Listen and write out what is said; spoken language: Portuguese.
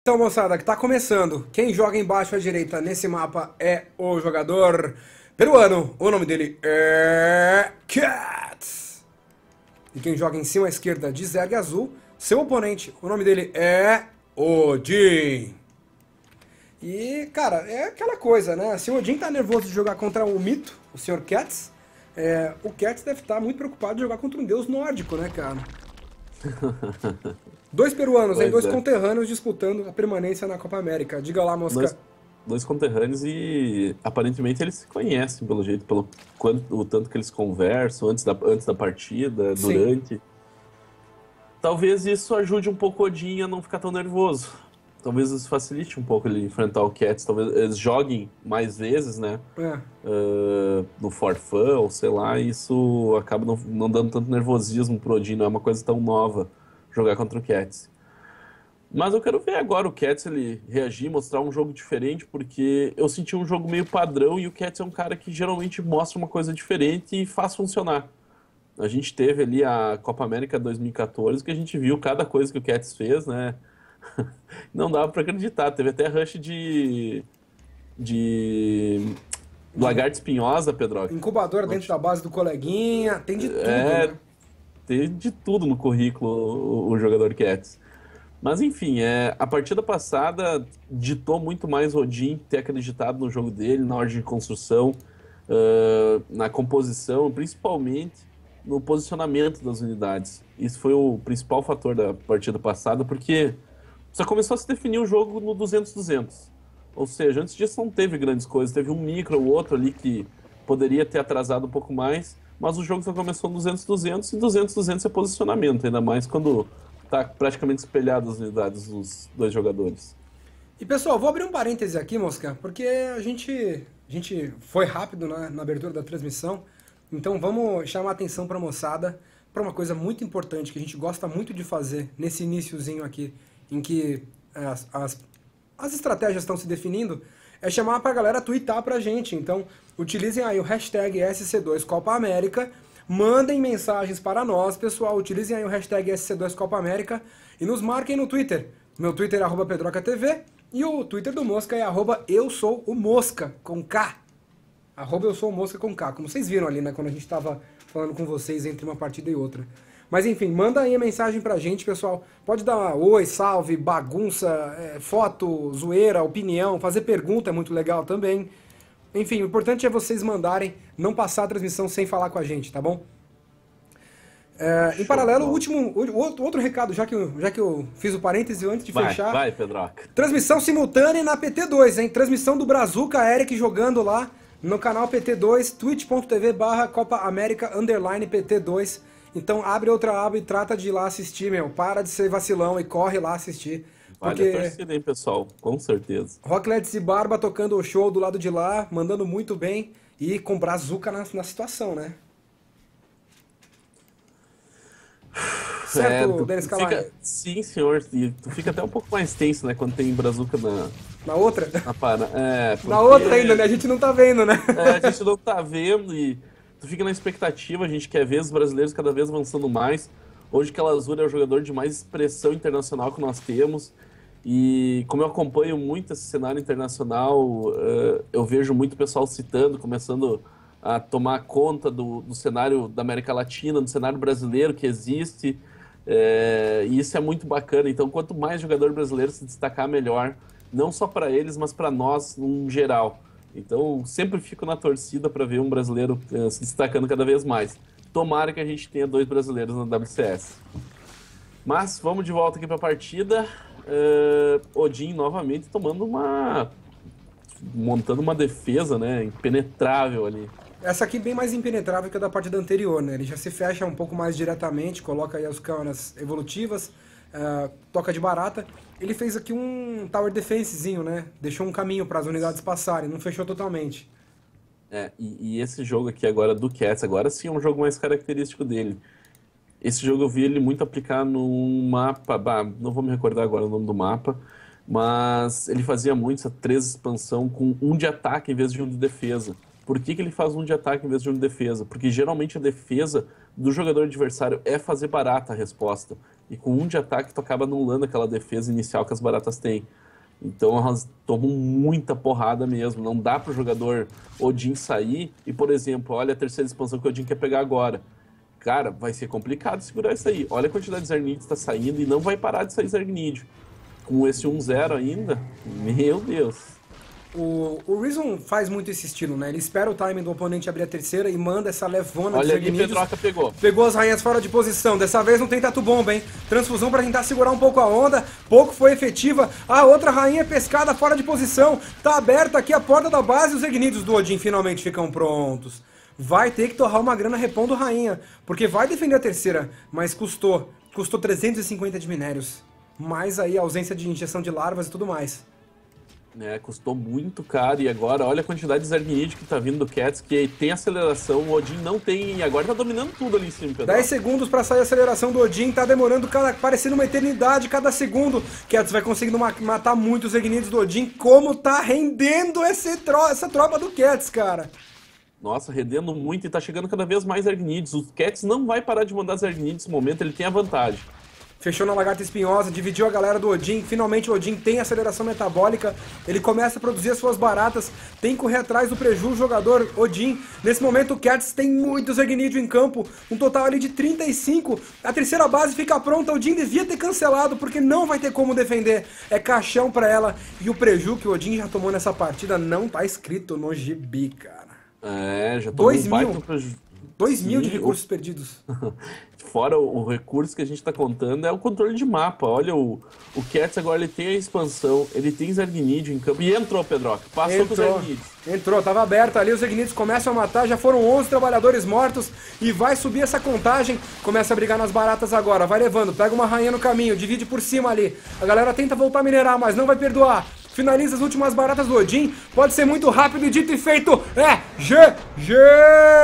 Então, moçada, que tá começando. Quem joga embaixo à direita nesse mapa é o jogador peruano. O nome dele é Cats. E quem joga em cima à esquerda de Zerg azul, seu oponente, o nome dele é Odin. E, cara, é aquela coisa, né? Se o Odin tá nervoso de jogar contra o mito, o Sr. Cats, o Cats deve estar muito preocupado de jogar contra um deus nórdico, né, cara? Dois peruanos, hein? Pois Dois é. conterrâneos disputando a permanência na Copa América. Diga lá, Mosca. Dois conterrâneos e aparentemente eles se conhecem, pelo jeito, o tanto que eles conversam antes da partida, Sim. durante. Talvez isso ajude um pouco o Odin a não ficar tão nervoso. Talvez isso facilite um pouco ele enfrentar o Cats. Talvez eles joguem mais vezes, né? É. No For Fun, ou sei lá, e isso acaba não dando tanto nervosismo pro Odin. Não é uma coisa tão nova jogar contra o Cats. Mas eu quero ver agora o Cats ele reagir, mostrar um jogo diferente, porque eu senti um jogo meio padrão e o Cats é um cara que geralmente mostra uma coisa diferente e faz funcionar. A gente teve ali a Copa América 2014, que a gente viu cada coisa que o Cats fez, né? Não dava pra acreditar. Teve até rush de lagarta espinhosa, Pedro. Incubadora dentro da base do coleguinha, tem de tudo, É, né? tem de tudo no currículo o jogador Cats. Mas enfim, a partida passada ditou muito mais Odin ter acreditado no jogo dele, na ordem de construção, na composição, principalmente no posicionamento das unidades. Isso foi o principal fator da partida passada, porque só começou a se definir o jogo no 200-200. Ou seja, antes disso não teve grandes coisas, teve um micro ou outro ali que poderia ter atrasado um pouco mais, mas o jogo só começou no 200-200 e 200-200 é posicionamento, ainda mais quando tá praticamente espelhado as unidades dos dois jogadores. E pessoal, vou abrir um parêntese aqui, Mosca, porque a gente foi rápido na abertura da transmissão, então vamos chamar a atenção para a moçada para uma coisa muito importante que a gente gosta muito de fazer nesse iniciozinho aqui, em que as estratégias estão se definindo, é chamar para a galera twittar para a gente. Então, utilizem aí o hashtag SC2 Copa América, mandem mensagens para nós, pessoal, utilizem aí o hashtag SC2 Copa América e nos marquem no Twitter. Meu Twitter é @pedrocatv e o Twitter do Mosca é @eu-sou-o-mosca, com K. @eu-sou-o-mosca com K, como vocês viram ali, né, quando a gente estava falando com vocês entre uma partida e outra. Mas enfim, manda aí a mensagem pra gente, pessoal. Pode dar oi, salve, bagunça, foto, zoeira, opinião, fazer pergunta é muito legal também. Enfim, o importante é vocês mandarem, não passar a transmissão sem falar com a gente, tá bom? Em paralelo, o outro recado, já que eu fiz o parêntese antes de fechar. Vai, Pedroca. Transmissão simultânea na PT2, hein? Transmissão do Brazuca, Eric jogando lá no canal PT2, twitch.tv/Copa América _PT2. Então abre outra aba e trata de ir lá assistir, meu. Para de ser vacilão e corre lá assistir. Vale Porque a torcida, hein, pessoal? Com certeza. Rocklets e Barba tocando o show do lado de lá, mandando muito bem e com Brazuca na situação, né? Certo, Denis Camargo? Sim, senhor. E tu fica até um pouco mais tenso, né? Quando tem brazuca Na outra? na para. Na outra ainda, né? A gente não tá vendo, né? A gente não tá vendo e tu fica na expectativa. A gente quer ver os brasileiros cada vez avançando mais. Hoje, Calazur é o jogador de mais expressão internacional que nós temos. E como eu acompanho muito esse cenário internacional, eu vejo muito pessoal citando, começando a tomar conta do cenário da América Latina, do cenário brasileiro que existe. E isso é muito bacana. Então, quanto mais jogador brasileiro se destacar, melhor. Não só para eles, mas para nós, em geral. Então, sempre fico na torcida para ver um brasileiro se destacando cada vez mais. Tomara que a gente tenha dois brasileiros na WCS. Mas, vamos de volta aqui para a partida. Odin novamente montando uma defesa, né, impenetrável ali. Essa aqui bem mais impenetrável que a da partida anterior, né? Ele já se fecha um pouco mais diretamente, coloca aí as câmeras evolutivas, toca de barata. Ele fez aqui um tower defensezinho, né? Deixou um caminho para as unidades passarem, não fechou totalmente. E esse jogo aqui agora do Cats, agora sim é um jogo mais característico dele. Esse jogo eu vi ele muito aplicar num mapa, não vou me recordar agora o nome do mapa, mas ele fazia muito essa 3 expansão com um de ataque em vez de um de defesa. Por que ele faz um de ataque em vez de um de defesa? Porque geralmente a defesa do jogador adversário é fazer barata a resposta. e com 1 de ataque tu acaba anulando aquela defesa inicial que as baratas têm. Então elas tomam muita porrada mesmo. Não dá pro jogador Odin sair e, por exemplo, olha a terceira expansão que o Odin quer pegar agora. Cara, vai ser complicado segurar isso aí. Olha a quantidade de Zargnídeos que tá saindo e não vai parar de sair Zargnídeo. Com esse 1-0 ainda, meu Deus. O Reason faz muito esse estilo, né? Ele espera o timing do oponente abrir a terceira e manda essa levona Olha de ali, Zargnídeos. Pedroca pegou. Pegou as rainhas fora de posição. Dessa vez não tem tatu bomba, hein? Transfusão pra tentar segurar um pouco a onda. Pouco foi efetiva. A outra rainha pescada fora de posição. Tá aberta aqui a porta da base e os Zargnídeos do Odin finalmente ficam prontos. Vai ter que torrar uma grana repondo rainha. Porque vai defender a terceira, mas custou 350 de minérios. Mais aí a ausência de injeção de larvas e tudo mais. Custou muito caro, e agora olha a quantidade de Zargnídeo que tá vindo do Cats, que tem aceleração, o Odin não tem, e agora tá dominando tudo ali em cima, Pedro. 10 segundos pra sair a aceleração do Odin, tá demorando parecendo uma eternidade cada segundo. Cats vai conseguindo matar muito os Zargnídeos do Odin, como tá rendendo essa tropa do Cats, cara. Nossa, rendendo muito e tá chegando cada vez mais Zargnídeos. O Cats não vai parar de mandar Zargnídeos nesse momento, ele tem a vantagem. Fechou na lagarta espinhosa, dividiu a galera do Odin. Finalmente o Odin tem aceleração metabólica. Ele começa a produzir as suas baratas. Tem que correr atrás do preju o jogador Odin. Nesse momento o Cats tem muitos Zargnídeos em campo. Um total ali de 35. A terceira base fica pronta. O Odin devia ter cancelado porque não vai ter como defender. É caixão pra ela. E o preju que o Odin já tomou nessa partida não tá escrito no gibi, cara. Já tomou 2.000 de recursos perdidos. Fora o recurso que a gente tá contando é o controle de mapa. Olha, o Cats agora ele tem a expansão, ele tem Zargnídeo em campo. E entrou, Pedroca. Passou com os Zargnídeos. Entrou, tava aberto ali, os Zargnídeos começam a matar, já foram 11 trabalhadores mortos e vai subir essa contagem. Começa a brigar nas baratas agora, vai levando, pega uma rainha no caminho, divide por cima ali. A galera tenta voltar a minerar, mas não vai perdoar. Finaliza as últimas baratas do Odin, pode ser muito rápido e dito e feito. GG!